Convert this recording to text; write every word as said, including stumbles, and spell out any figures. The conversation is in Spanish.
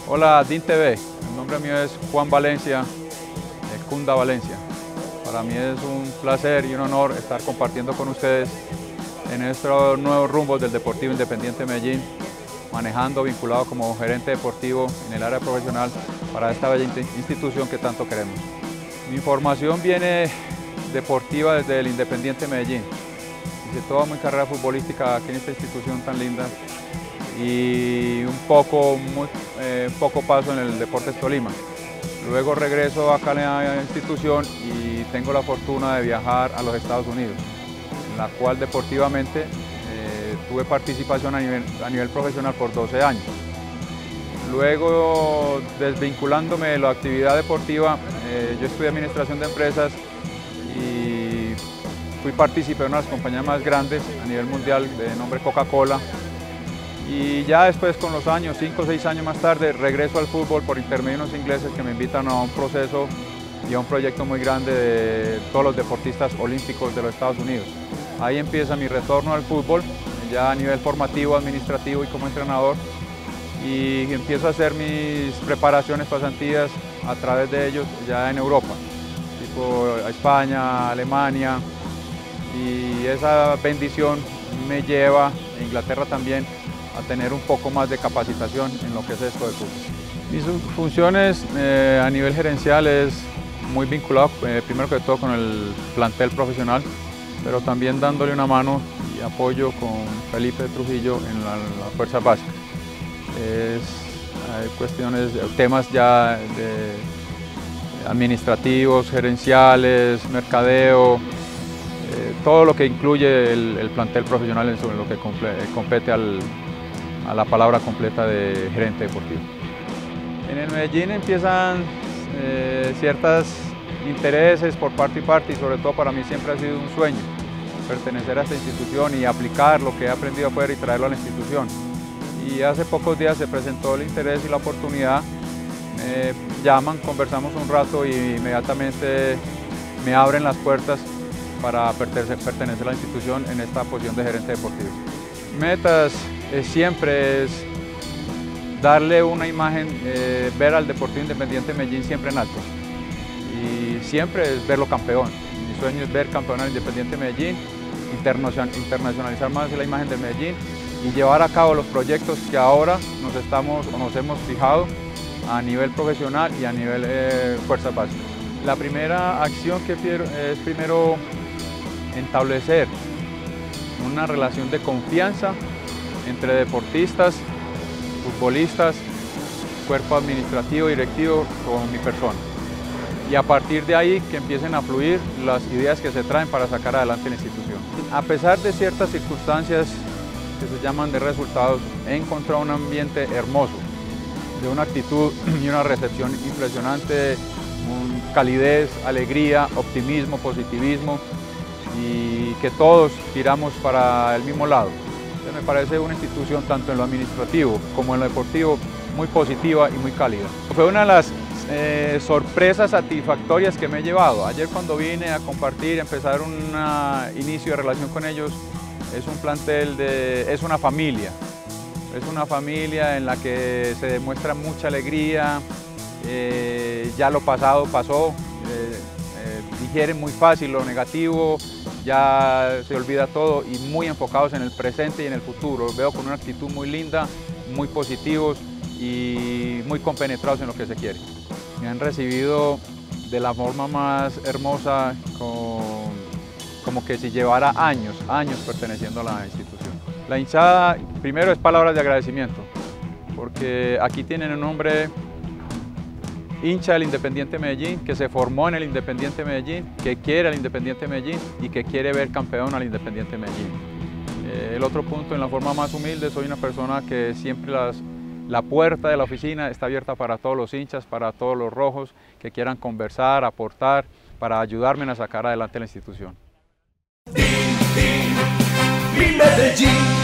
Hola D I N T V, el nombre mío es Juan Valencia, de Cunda Valencia. Para mí es un placer y un honor estar compartiendo con ustedes en estos nuevos rumbos del Deportivo Independiente Medellín, manejando, vinculado como gerente deportivo en el área profesional para esta bella institución que tanto queremos. Mi formación viene deportiva desde el Independiente Medellín. Hice toda mi carrera futbolística aquí en esta institución tan linda y un poco, muy, eh, poco paso en el Deportes Tolima. Luego regreso acá a la institución y tengo la fortuna de viajar a los Estados Unidos, en la cual deportivamente eh, tuve participación a nivel, a nivel profesional por doce años. Luego, desvinculándome de la actividad deportiva, eh, yo estudié Administración de Empresas y fui partícipe de una de las compañías más grandes a nivel mundial de nombre Coca-Cola. Y ya después, con los años, cinco o seis años más tarde, regreso al fútbol por intermedio de unos ingleses que me invitan a un proceso y a un proyecto muy grande de todos los deportistas olímpicos de los Estados Unidos. Ahí empieza mi retorno al fútbol, ya a nivel formativo, administrativo y como entrenador, y empiezo a hacer mis preparaciones, pasantías a través de ellos ya en Europa, tipo a España, Alemania, y esa bendición me lleva, a Inglaterra también, a tener un poco más de capacitación en lo que es esto de fútbol. Mis funciones eh, a nivel gerencial es muy vinculado eh, primero que todo con el plantel profesional, pero también dándole una mano y apoyo con Felipe Trujillo en la, la fuerza básica. Es, hay cuestiones, temas ya de administrativos, gerenciales, mercadeo, eh, todo lo que incluye el, el plantel profesional en sobre lo que compete al a la palabra completa de gerente deportivo. En el Medellín empiezan eh, ciertos intereses por parte y parte y sobre todo para mí siempre ha sido un sueño pertenecer a esta institución y aplicar lo que he aprendido afuera y traerlo a la institución. Y hace pocos días se presentó el interés y la oportunidad, me llaman, conversamos un rato y inmediatamente me abren las puertas para pertenecer, pertenecer a la institución en esta posición de gerente deportivo. Metas Eh, siempre es darle una imagen, eh, ver al Deportivo Independiente Medellín siempre en alto y siempre es verlo campeón. Mi sueño es ver campeón al Independiente Medellín, internacionalizar más la imagen de Medellín y llevar a cabo los proyectos que ahora nos, estamos, o nos hemos fijado a nivel profesional y a nivel eh, fuerzas básicas. La primera acción que quiero es primero establecer una relación de confianza entre deportistas, futbolistas, cuerpo administrativo, directivo, con mi persona. Y a partir de ahí que empiecen a fluir las ideas que se traen para sacar adelante la institución. A pesar de ciertas circunstancias que se llaman de resultados, he encontrado un ambiente hermoso, de una actitud y una recepción impresionante, un calidez, alegría, optimismo, positivismo y que todos tiramos para el mismo lado. Me parece una institución tanto en lo administrativo como en lo deportivo muy positiva y muy cálida. Fue una de las eh, sorpresas satisfactorias que me he llevado. Ayer cuando vine a compartir, empezar un inicio de relación con ellos, es un plantel, de, es una familia. Es una familia en la que se demuestra mucha alegría, eh, ya lo pasado pasó, eh, eh, digieren muy fácil lo negativo, ya se olvida todo y muy enfocados en el presente y en el futuro. Los veo con una actitud muy linda, muy positivos y muy compenetrados en lo que se quiere. Me han recibido de la forma más hermosa, con, como que si llevara años, años perteneciendo a la institución. La hinchada, primero es palabras de agradecimiento, porque aquí tienen un hombre hincha del Independiente Medellín, que se formó en el Independiente Medellín, que quiere al Independiente Medellín y que quiere ver campeón al Independiente Medellín. Eh, el otro punto, en la forma más humilde, soy una persona que siempre las, la puerta de la oficina está abierta para todos los hinchas, para todos los rojos que quieran conversar, aportar, para ayudarme a sacar adelante la institución. Mi Medellín.